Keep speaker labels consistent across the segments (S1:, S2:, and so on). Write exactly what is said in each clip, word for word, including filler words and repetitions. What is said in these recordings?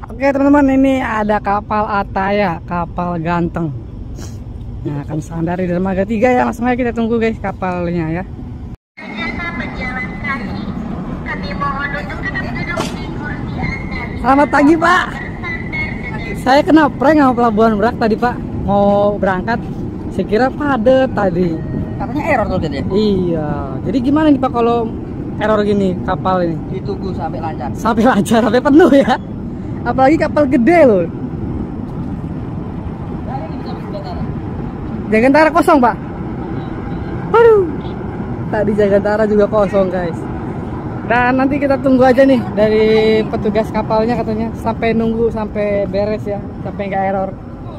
S1: Oke teman-teman, ini ada kapal Ataya, kapal ganteng. Nah, akan sandar di dermaga tiga ya. Langsung aja kita tunggu guys kapalnya ya. Selamat pagi Pak. Saya kena prank sama Pelabuhan Merak tadi Pak. Mau berangkat, saya kira padet tadi.
S2: Katanya error tuh jadi.
S1: Iya. Jadi gimana nih Pak kalau error gini kapal ini?
S2: Ditunggu sampai lancar.
S1: Sampai lancar, sampai penuh ya. Apalagi kapal gede loh. Jagantara kosong Pak. Aduh. Tadi Jagantara juga kosong guys. Dan nanti kita tunggu aja nih dari petugas kapalnya, katanya sampai nunggu sampai beres ya, sampai nggak error.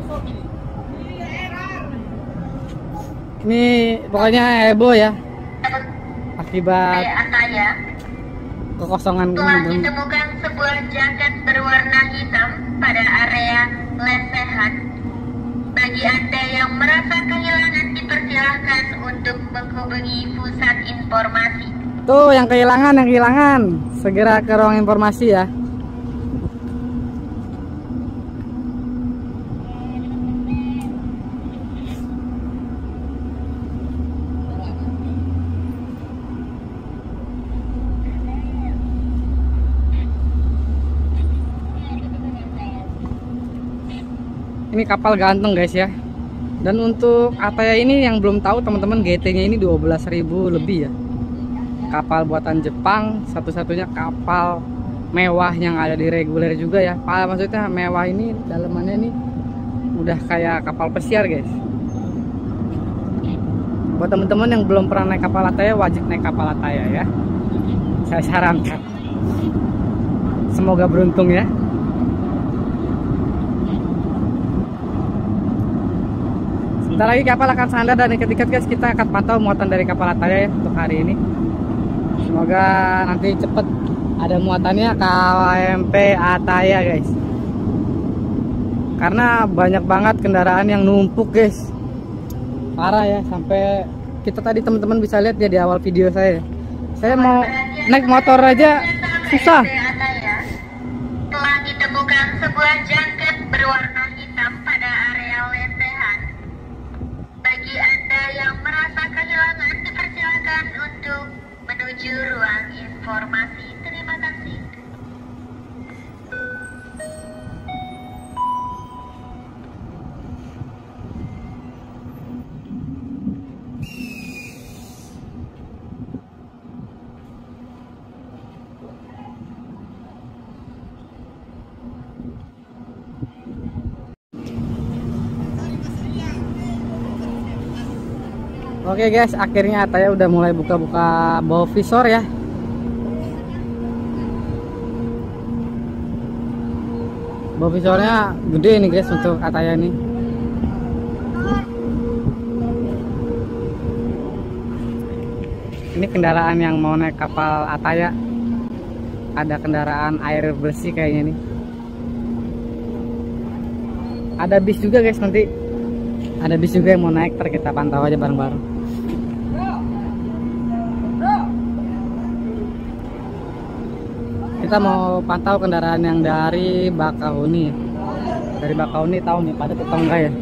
S1: Ini pokoknya heboh ya akibat kekosongan
S3: telah
S1: ini.
S3: ditemukan sebuah jaket berwarna hitam pada area lesehan. Bagi Anda yang merasa kehilangan, dipersilahkan untuk menghubungi pusat informasi.
S1: Tuh yang kehilangan, yang kehilangan segera ke ruang informasi ya. Ini kapal ganteng guys ya. Dan untuk Ataya ini yang belum tahu teman-teman, G T-nya ini dua belas ribu lebih ya. Kapal buatan Jepang, satu-satunya kapal mewah yang ada di reguler juga ya. Pak, maksudnya mewah ini dalamannya nih udah kayak kapal pesiar guys. Buat teman-teman yang belum pernah naik kapal Ataya, wajib naik kapal Ataya ya. Saya sarankan. Semoga beruntung ya. Sebentar lagi kapal akan sandar dan ketika guys kita akan pantau muatan dari kapal Ataya ya untuk hari ini. Semoga nanti cepet ada muatannya K M P Ataya guys. Karena banyak banget kendaraan yang numpuk guys. Parah ya, sampai kita tadi teman-teman bisa lihat ya di awal video saya. Saya mau naik motor aja susah.
S3: Telah ditemukan sebuah jaket berwarna hitam pada area lesehan. Bagi Anda yang merasa kehilangan, dipersilakan untuk menuju ruang informasi. Terima kasih.
S1: Oke guys, akhirnya Ataya udah mulai buka-buka bawah visor ya. Bawah visornya gede nih guys untuk Ataya nih. Ini kendaraan yang mau naik kapal Ataya. Ada kendaraan air bersih kayaknya nih. Ada bis juga guys nanti. Ada bis juga yang mau naik, ntar kita pantau aja bareng-bareng. Kita mau pantau kendaraan yang dari Bakahuni. Dari Bakahuni tahu nih padat atau enggak ya.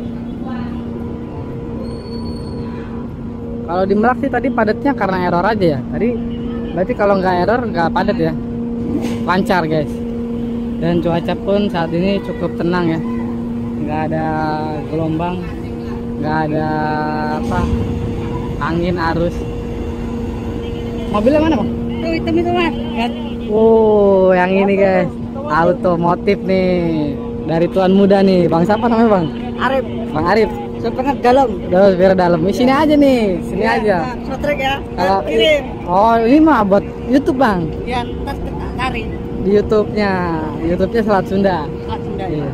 S1: Kalau di Merak sih tadi padatnya karena error aja ya. Tadi berarti kalau nggak error nggak padat ya. Lancar guys. Dan cuaca pun saat ini cukup tenang ya. Nggak ada gelombang, nggak ada apa angin arus. Mobilnya mana bang?
S2: Tuh hitam itu mas.
S1: Oh, yang ini guys, automotif nih dari tuan muda nih, bang siapa namanya bang?
S2: Arif.
S1: Bang Arif.
S2: Supaya dalam.
S1: Terus biar dalam. Di sini aja nih, sini ya, aja.
S2: Sotrek ya.
S1: Kalau
S2: kirim.
S1: Oh ini mah buat YouTube bang.
S2: Ya, tas tarik.
S1: Di YouTube-nya, YouTube-nya Selat Sunda.
S2: Selat Sunda.
S1: Iya.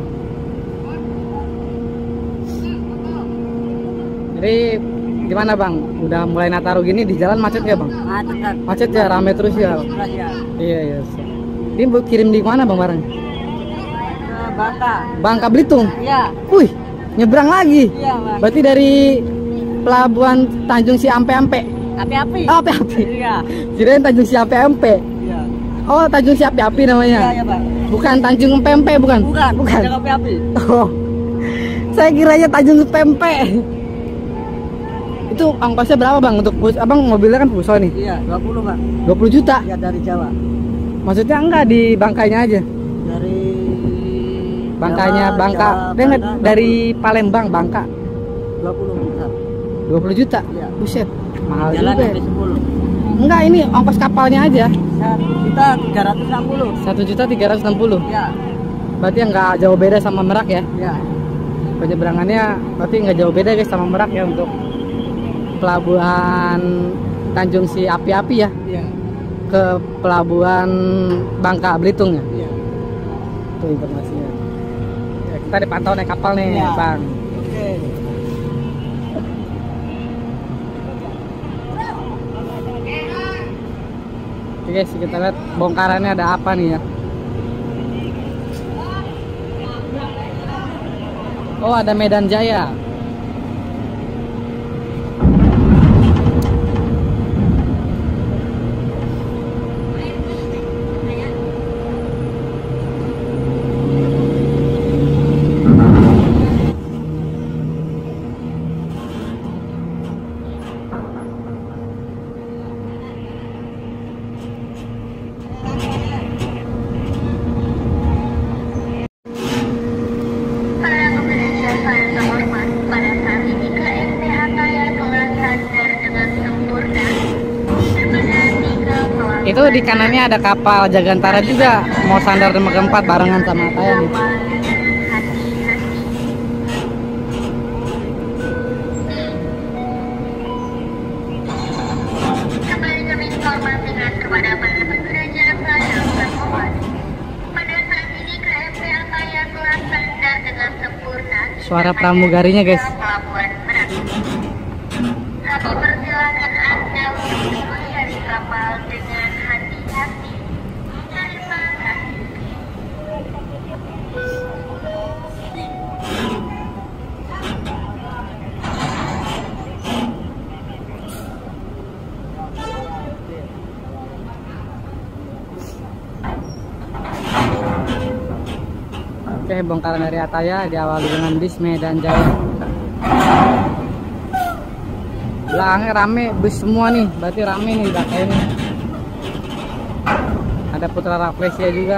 S1: Jadi gimana bang? Udah mulai Nataru gini di jalan macet ya bang?
S2: Macet.
S1: Macet ya, rame terus ya.
S2: Ya.
S1: Iya iya. Ini bu kirim di mana bang barang?
S2: Ke Bangka.
S1: Bangka Belitung.
S2: Iya.
S1: Wih, nyebrang lagi.
S2: Iya bang.
S1: Berarti dari pelabuhan Tanjung Siampe-Ampe.
S2: Api-api.
S1: Oh, api-api.
S2: Iya.
S1: Kirain Tanjung Siampe-Ampe.
S2: Iya.
S1: Oh, Tanjung Si Api-Api namanya.
S2: Iya, ya, Pak.
S1: Bukan Tanjung Pempek, bukan?
S2: Bukan,
S1: bukan.
S2: Tanjung Api-Api.
S1: Oh. Saya kiranya Tanjung Pempek. Itu ongkosnya berapa, Bang? Untuk bus, Abang mobilnya kan Fuso nih.
S2: Iya, dua puluh, Pak.
S1: dua puluh juta.
S2: Ya, dari Jawa.
S1: Maksudnya enggak di bangkainya aja.
S2: Dari
S1: Bangkainya
S2: Jawa,
S1: Bangka.
S2: Jawa,
S1: Dia nggak-
S2: Bangka,
S1: dari Palembang Bangka.
S2: dua puluh juta.
S1: dua puluh juta.
S2: Iya.
S1: Buset. Mahal
S2: Jalan
S1: juga. ya.
S2: sampai sepuluh.
S1: Enggak, ini ongkos kapalnya aja.
S2: satu juta tiga ratus enam puluh.
S1: satu juta tiga ratus enam puluh.
S2: Ya.
S1: Berarti nggak jauh beda sama Merak ya.
S2: Ya.
S1: Penyeberangannya berarti nggak jauh beda guys sama Merak ya untuk pelabuhan Tanjung Si Api-Api ya
S2: Iya.
S1: ke pelabuhan Bangka Belitung ya.
S2: Iya.
S1: Itu informasinya. Ya, kita dipantau naik kapal nih,
S2: Iya.
S1: Bang.
S2: Oke.
S1: Oke guys, kita lihat bongkarannya ada apa nih ya. Oh, ada Medan Jaya.
S3: Para pengguna jasa yang terhormat, pada saat ini K M P Ataya telah sadar dengan sempurna kepada tiga pelabuhan
S1: Itu di kanannya ada kapal Jagantara juga mau sandar Dermaga keempat barengan sama Ataya nih.
S3: kapal dengan hati-hati. Kembali kami informasikan kepada para pengguna jasa yang terhormat. Pada saat ini K M P Ataya telah sandar dengan sempurna
S1: Suara pramugarinya guys.
S3: ke Pelabuhan Merak. Kami persilakan Anda untuk turun dari kapal dengan hati-hati. Terima kasih.
S1: Oke, bongkaran dari Ataya diawali dengan bis Medan Jaya. Belakangnya rame bus semua nih, berarti rame nih belakang ini. Ada Putra Rafflesia juga.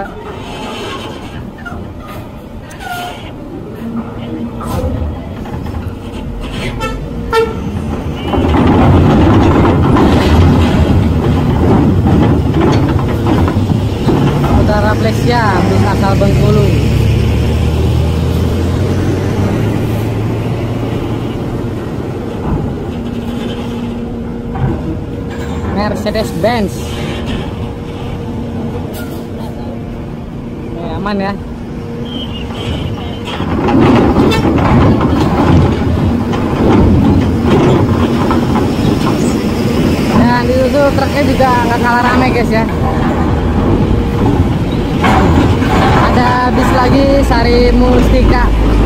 S1: Putra Rafflesia, bus asal Bengkulu. Mercedes-Benz. Eh, aman ya. Dan itu tuh truknya juga nggak kalah rame guys ya. Ada bis lagi Sari Mustika.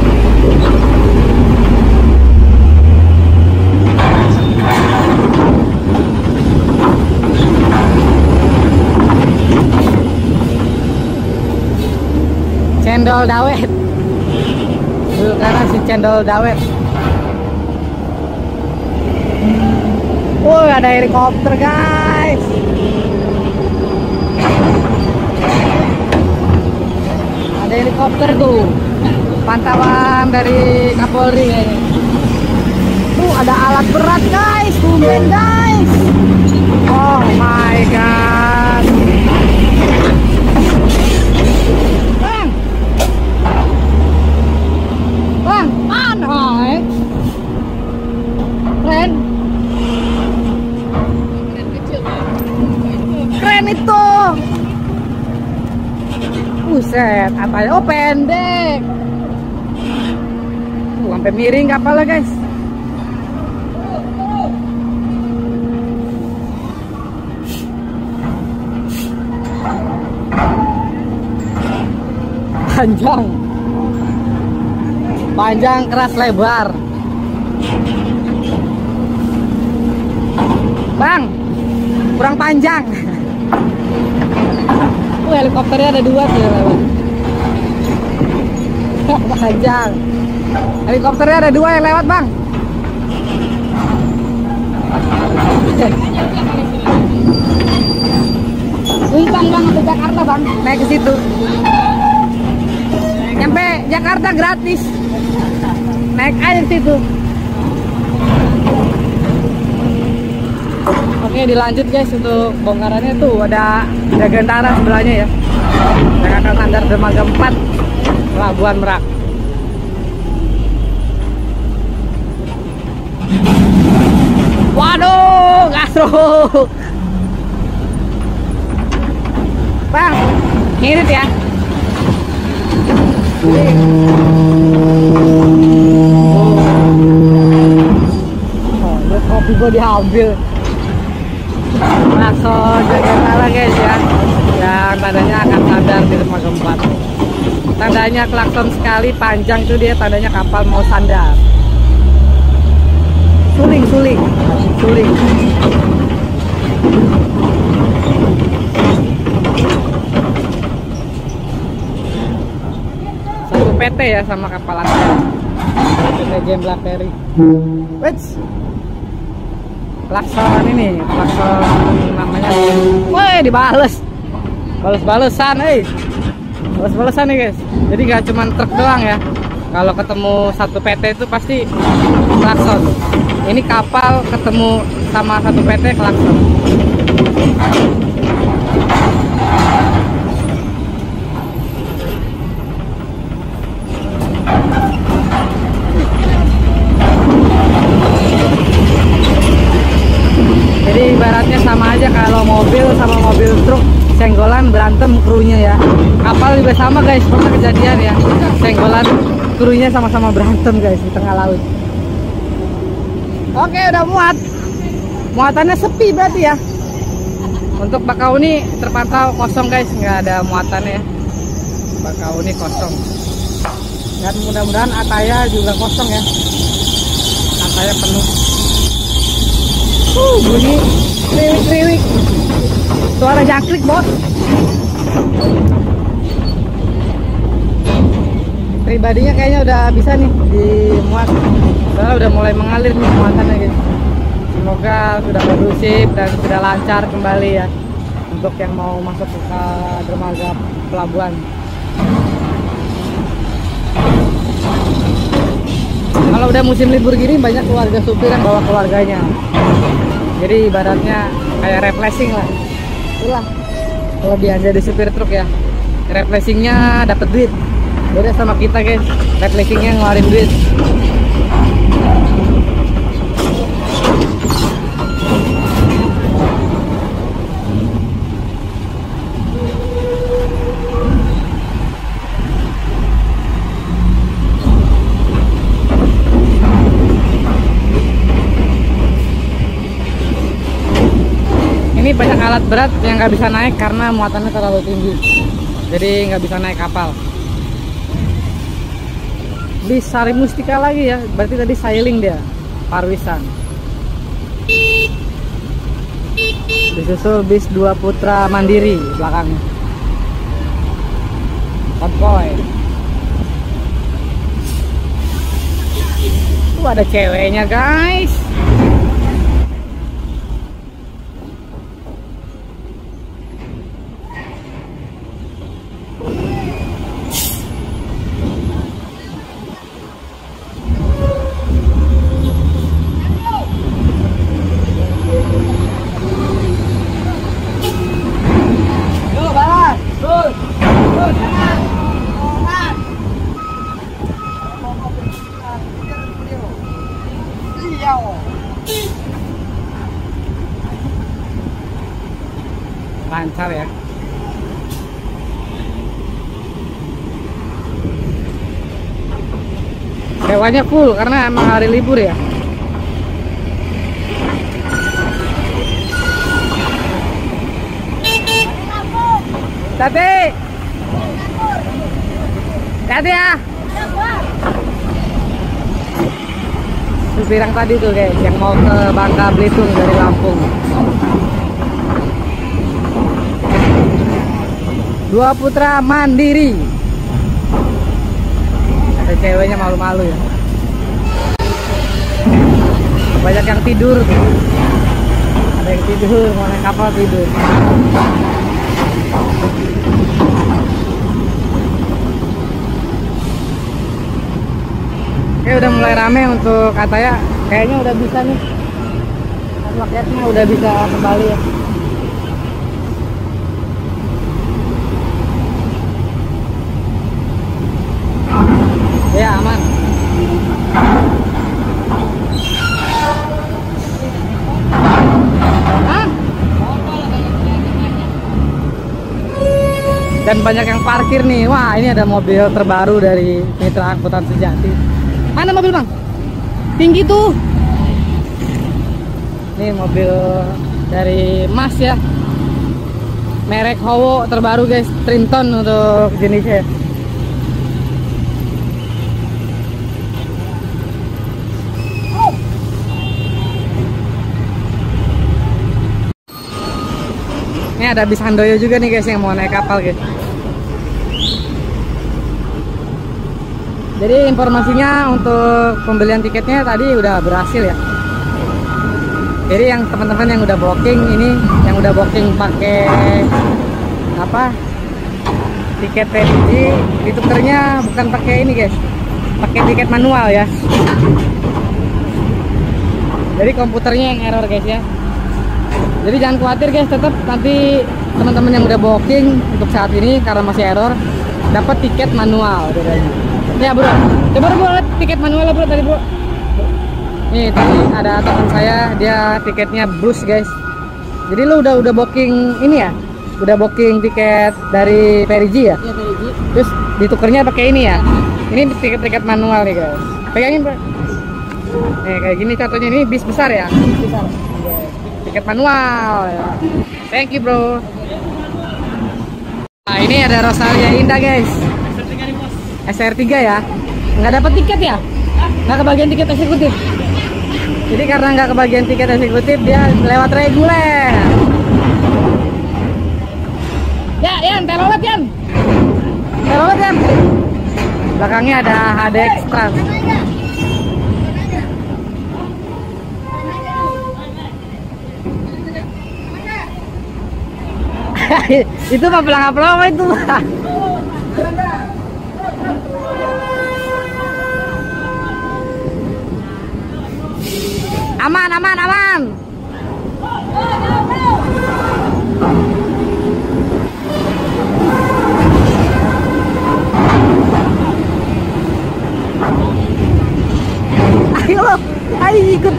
S1: Cendol dawet. Dulu karena si cendol dawet. Woi, ada helikopter guys. Ada helikopter tuh. Pantauan dari Kapolri kayaknya. Tuh ada alat berat guys, tumben guys. Oh my god. Bang. Bang, mana? Eh? Keren. Keren itu. Buset, apa ya? Oh, pendek. Tuh, sampai miring kapalnya, guys. Panjang. Panjang, keras, lebar. Bang, kurang panjang. Oh, helikopternya ada dua tuh yang lewat. Panjang. Helikopternya ada dua yang lewat, Bang. Numpang Bang ke Jakarta, Bang. Naik ke situ. Nyampe Jakarta gratis. Naik air situ. Oke, dilanjut guys untuk bongkarannya tuh ada Dirgantara sebelahnya ya. Yang akan sandar dermaga empat Pelabuhan Merak. Waduh, gasruk. Bang, ngirit ya. Oh, lihat kopi gue diambil. Klakson Dirgantara guys ya, yang tandanya akan sandar di dermaga empat. Tandanya klakson sekali, panjang tuh dia, tandanya kapal mau sandar. Suling, suling, suling. Satu P T ya sama kapal asing. P T Gembla Ferry. Wets. Klakson ini, klakson namanya. Woi, dibales. Bales-balesan, eh. Bales-balesan nih guys. Jadi nggak cuma truk doang ya. Kalau ketemu satu P T itu pasti klakson. Ini kapal ketemu sama satu P T klakson. Jadi ibaratnya sama aja kalau mobil sama mobil truk senggolan berantem krunya ya. Kapal juga sama guys, pernah kejadian ya. Senggolan krunya sama-sama berantem guys di tengah laut. Oke, udah muat. Muatannya sepi berarti ya. Untuk Bakauni terpantau kosong guys, nggak ada muatannya ya. Bakauni kosong. Dan mudah-mudahan Ataya juga kosong ya. Ataya penuh. Uh, bunyi kriwik-kriwik. Suara jangkrik, bos. Pribadinya kayaknya udah bisa nih dimuat. Soalnya udah mulai mengalir nih muatannya guys. Semoga sudah kondusif dan sudah lancar kembali ya untuk yang mau masuk ke dermaga pelabuhan. Kalau udah musim libur gini banyak keluarga supir yang bawa keluarganya. Jadi ibaratnya kayak replacing lah. Itulah kelebihan jadi supir truk ya. Replacingnya dapat duit. Beda sama kita guys, replacingnya ngeluarin duit. Ini banyak alat berat yang nggak bisa naik karena muatannya terlalu tinggi, jadi nggak bisa naik kapal. Bis Sari Mustika lagi ya, berarti tadi sailing dia, Parwisan. Disusul bis Dua Putra Mandiri belakangnya. Konvoy. Tuh ada ceweknya guys. Lancar ya. Sewanya full karena emang hari libur ya. Tati, tati ya. Supir yang tadi tuh guys, yang mau ke Bangka Belitung dari Lampung. Dua Putra Mandiri. Ada ceweknya malu-malu ya. Banyak yang tidur tuh. Ada yang tidur, mau naik kapal tidur. Oke, udah mulai rame untuk Attaya. Kayaknya udah bisa nih. Rakyatnya udah bisa kembali ya. Ya, aman. Hah? Dan banyak yang parkir nih. Wah, ini ada mobil terbaru dari Mitra Angkutan Sejati. Mana mobil, Bang? Tinggi tuh. Ini mobil dari Mas ya. Merek Howo terbaru guys, Triton untuk jenisnya. Ini ada bis Handoyo juga nih guys yang mau naik kapal guys. Jadi informasinya untuk pembelian tiketnya tadi udah berhasil ya. Jadi yang teman-teman yang udah booking ini, yang udah booking pakai apa? Tiket P R J, ditukernya bukan pakai ini guys, pakai tiket manual ya. Jadi komputernya yang error guys ya. Jadi jangan khawatir guys, tetap nanti teman-teman yang udah booking untuk saat ini karena masih error dapat tiket manual bedanya. Ya bro, coba bro lihat tiket manual bro tadi bro. Nih tadi ada teman saya, dia tiketnya bus guys. Jadi lu udah udah booking ini ya, udah booking tiket dari P R J ya?
S2: Iya, P R J.
S1: Terus ditukernya pakai ini ya? Ini tiket-tiket manual nih guys. Pegangin bro. Nih kayak gini contohnya, ini bis besar ya?
S2: Bis besar.
S1: Tiket manual ya. Thank you bro. Nah ini ada Rosalia Indah guys, S R tiga ya. Nggak dapat tiket ya? Nggak kebagian tiket eksekutif. Jadi karena nggak kebagian tiket eksekutif, dia lewat reguler. Ya Yan, telolet Yan, telolet Yan. Belakangnya ada H D X Trans. Itu mah pelang-pelang itu mah. Aman, aman, aman. Ayo, ayo ikut.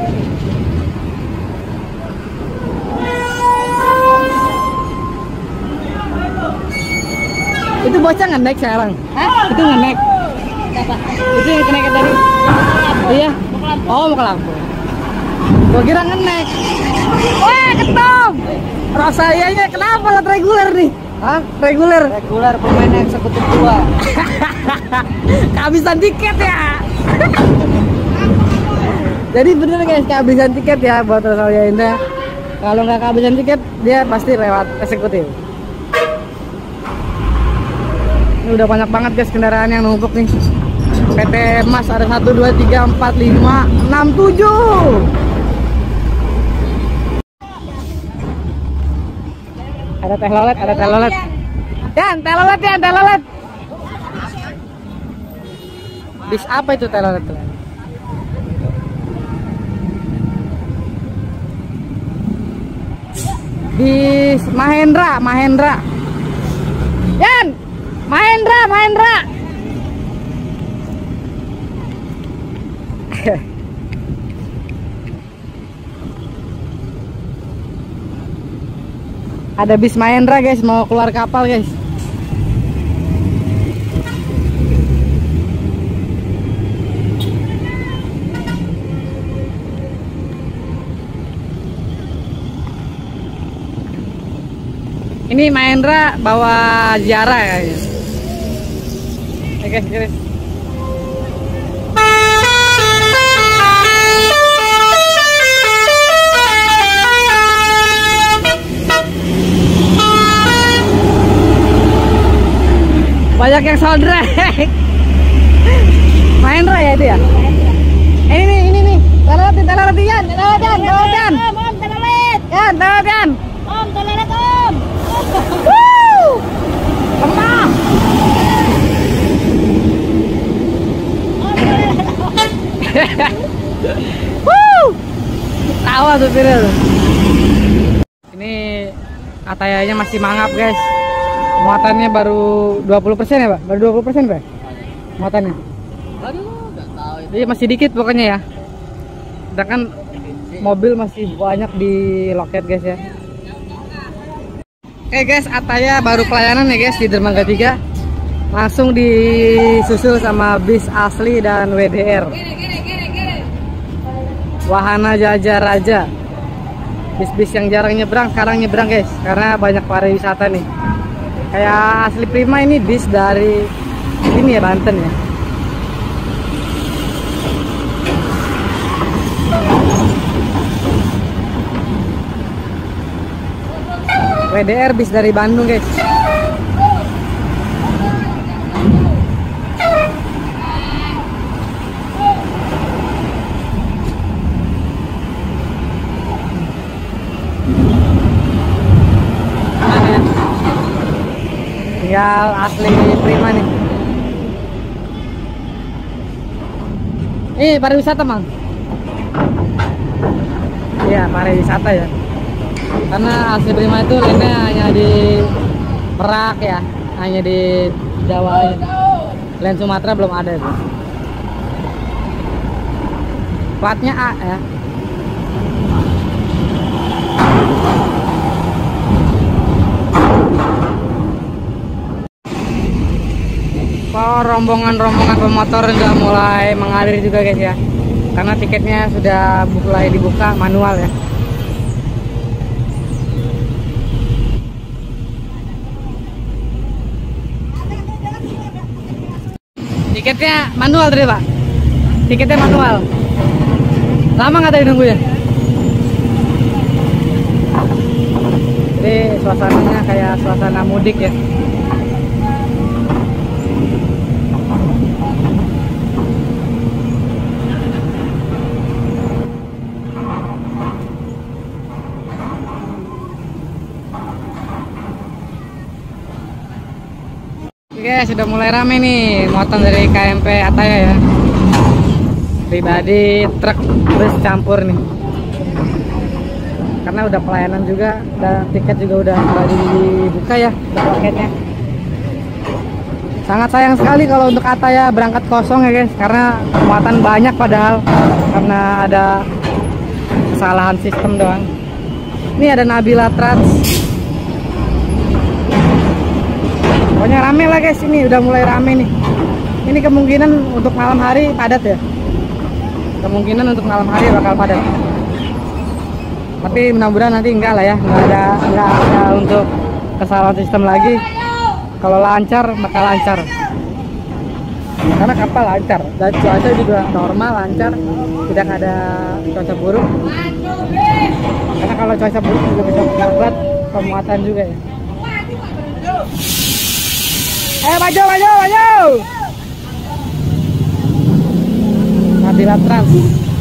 S1: Itu bocah nggak naik sekarang? Hah? Itu nggak naik?
S2: Apa?
S1: Itu yang kenaikan tadi? Iya. Oh, mau ke Lampung. Gua kira ngenek. Wah, ketom. Rosalianya kenapa lah reguler nih? Hah? Reguler?
S2: Reguler pemain eksekutif dua.
S1: Kehabisan tiket ya. Jadi bener guys, kehabisan tiket ya buat Rosalia Indah. Kalau nggak kehabisan tiket, dia pasti lewat eksekutif. Ini udah banyak banget guys kendaraan yang numpuk nih. P T Mas ada satu, dua, tiga, empat, lima, enam, tujuh. Ada teh lolet, ada teh lolet. Yan, teh lolet ya, teh lolet. Bis apa itu teh lolet? Bis Mahendra, Mahendra. Yan, Mahendra, Mahendra. Ada bis Mahendra guys, mau keluar kapal guys. Ini Mahendra bawa ziarah kayaknya. Oke guys, guys. Banyak yang soundtrack. Mahendra ya itu ya? Eh, ini ini nih. Telelet, telelet Yan, telelet Yan, telelet Yan.
S2: Om, telelet.
S1: Yan, telelet Yan.
S2: Om, telelet om.
S1: Woo! Lemah.
S2: Om, telelet om.
S1: Woo! Tawa supirnya tuh. Ini Atayanya masih mangap guys. Muatannya baru dua puluh persen ya Pak? Baru dua puluh persen Pak? Muatannya?
S2: Aduh, enggak tahu itu.
S1: Iya masih dikit pokoknya ya. Sedangkan mobil masih banyak di loket guys ya. Oke guys, Ataya baru pelayanan ya guys di dermaga tiga. Langsung disusul sama bis asli dan W D R. Wahana Jajah Raja. Bis-bis yang jarang nyebrang sekarang nyebrang guys, karena banyak pariwisata nih. Kayak Asli Prima ini bis dari ini ya, Banten ya. W D R bis dari Bandung guys. Tinggal Asli Prima nih. Ini pariwisata Mang. Iya pariwisata ya. Karena Asli Prima itu lainnya hanya di Merak ya, hanya di Jawa aja. Lain Sumatera belum ada itu. Platnya A ya. Oh, rombongan-rombongan pemotor udah mulai mengalir juga guys ya, karena tiketnya sudah mulai dibuka manual ya. Tiketnya manual tadi Pak, tiketnya manual. Lama nggak tadi nunggu ya? Jadi suasananya kayak suasana mudik ya. Oke, sudah mulai rame nih muatan dari K M P Ataya ya. Pribadi, truk, bus campur nih. Karena udah pelayanan juga dan tiket juga udah mulai dibuka ya paketnya. Sangat sayang sekali kalau untuk Ataya berangkat kosong ya guys, karena muatan banyak padahal karena ada kesalahan sistem doang. Ini ada Nabila Trans. Pokoknya rame lah guys, ini udah mulai rame nih. Ini kemungkinan untuk malam hari padat ya. Kemungkinan untuk malam hari bakal padat. Tapi mudah-mudahan nanti enggak lah ya, enggak ada enggak ada untuk kesalahan sistem lagi. Kalau lancar bakal lancar. Karena kapal lancar dan cuaca juga normal lancar, tidak ada cuaca buruk. Karena kalau cuaca buruk juga bisa membuat pemuatan juga ya. Ayo maju, maju, maju. Nabila Trans.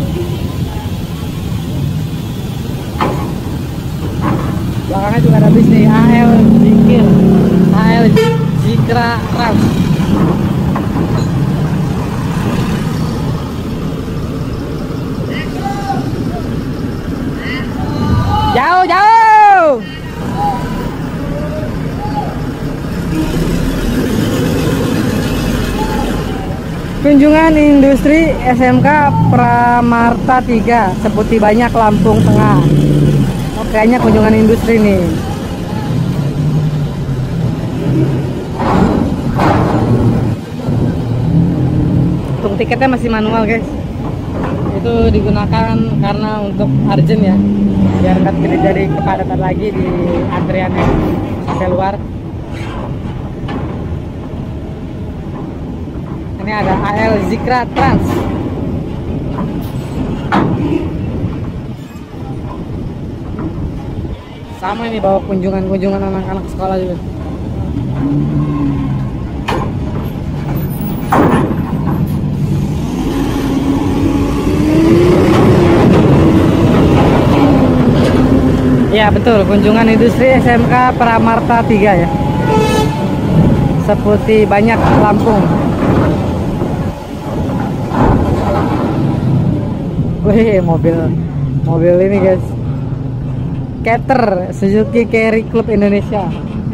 S1: Belakangnya juga ada bis nih, A L Zikir, A L Zikra Trans. Jauh, jauh. Kunjungan industri S M K Pramarta tiga, Seputi Banyak, Lampung Tengah. Oh, kayaknya kunjungan industri nih. Untuk tiketnya masih manual guys. Itu digunakan karena untuk urgent ya, biar nggak terjadi kepadatan lagi di antriannya sampai luar. Ini ada A L Zikra Trans. Sama ini bawa kunjungan-kunjungan anak-anak sekolah juga. Ya betul, kunjungan industri S M K Pramarta tiga ya. Seperti banyak Lampung. Wih, mobil mobil ini guys. Capter Suzuki Carry Club Indonesia.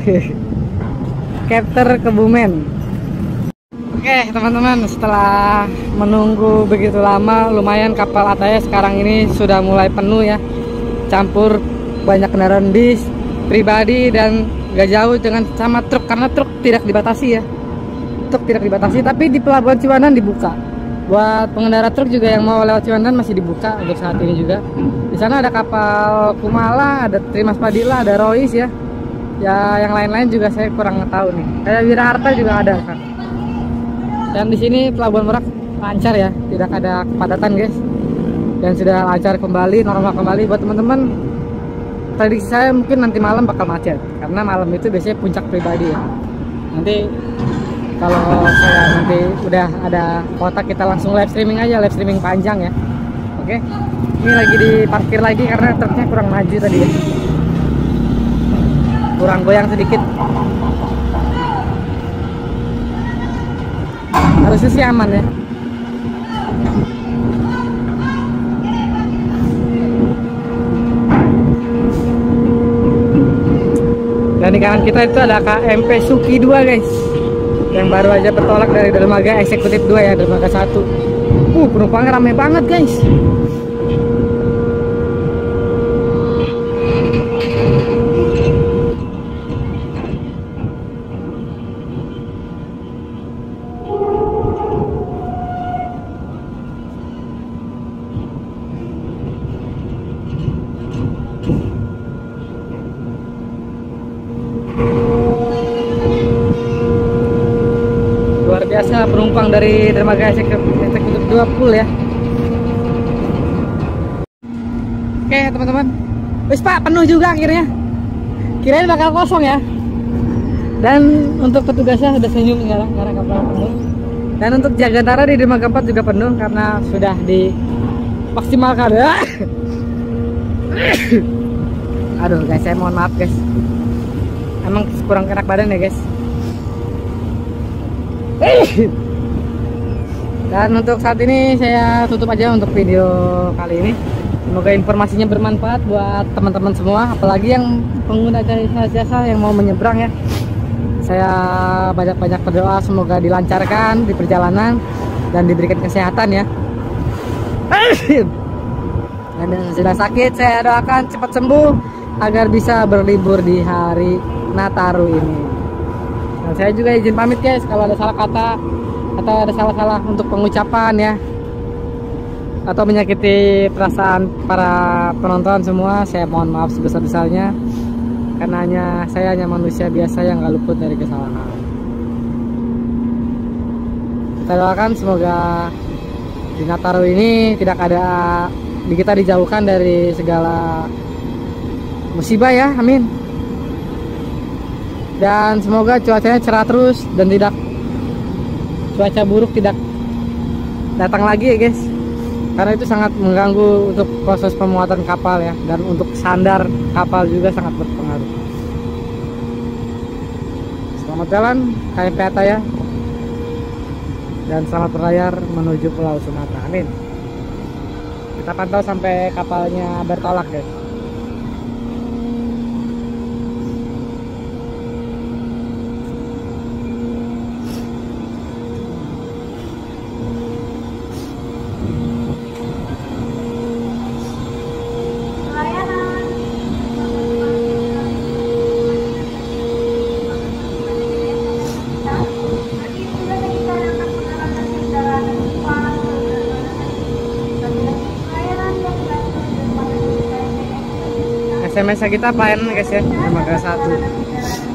S1: Capter Kebumen. Oke teman-teman, setelah menunggu begitu lama, lumayan kapal Ataya sekarang ini sudah mulai penuh ya. Campur banyak kendaraan bis, pribadi, dan gak jauh dengan sama truk, karena truk tidak dibatasi ya. Truk tidak dibatasi, tapi di pelabuhan Ciwandan dibuka. Buat pengendara truk juga yang mau lewat Ciwandan masih dibuka untuk saat ini juga. Di sana ada kapal Kumala, ada Trimas Padilla, ada Rois ya. Ya yang lain-lain juga saya kurang tahu nih. Kayak Wiraharta juga ada kan. Dan di sini Pelabuhan Merak lancar ya, tidak ada kepadatan guys. Dan sudah lancar kembali, normal kembali. Buat teman-teman, prediksi saya mungkin nanti malam bakal macet, karena malam itu biasanya puncak pribadi ya. Nanti kalau saya nanti udah ada kota, kita langsung live streaming aja, live streaming panjang ya. Oke, ini lagi diparkir lagi karena truknya kurang maju tadi ya, kurang goyang sedikit. Harusnya sih aman ya. Dan di kanan kita itu ada K M P Suki dua guys, yang baru aja bertolak dari dermaga eksekutif dua ya, dermaga satu. Uh, penumpangnya rame banget guys. Luar biasa penumpang dari dermaga eksekutif dua full ya. Oke teman-teman, wis pak, penuh juga akhirnya. Kirain bakal kosong ya. Dan untuk petugasnya sudah senyum sekarang karena kapal penuh. Dan untuk Jagantara di dermaga empat juga penuh karena sudah dimaksimalkan ya. Aduh guys, saya mohon maaf guys, emang kurang enak badan ya guys. Dan untuk saat ini saya tutup aja untuk video kali ini. Semoga informasinya bermanfaat buat teman-teman semua, apalagi yang pengguna jasa yang mau menyeberang ya. Saya banyak-banyak berdoa semoga dilancarkan di perjalanan dan diberikan kesehatan ya. Dan yang sudah sakit saya doakan cepat sembuh agar bisa berlibur di hari Nataru ini. Dan saya juga izin pamit guys, kalau ada salah kata atau ada salah-salah untuk pengucapan ya, atau menyakiti perasaan para penonton semua, saya mohon maaf sebesar-besarnya, karena hanya saya hanya manusia biasa yang gak luput dari kesalahan. Kita doakan semoga di Nataru ini tidak ada, kita dijauhkan dari segala musibah ya, amin. Dan semoga cuacanya cerah terus dan tidak cuaca buruk tidak datang lagi ya guys, karena itu sangat mengganggu untuk proses pemuatan kapal ya, dan untuk sandar kapal juga sangat berpengaruh. Selamat jalan K M P Ataya, dan selamat berlayar menuju Pulau Sumatera, amin. Kita pantau sampai kapalnya bertolak guys. S M S kita apaan guys ya, dermaga satu.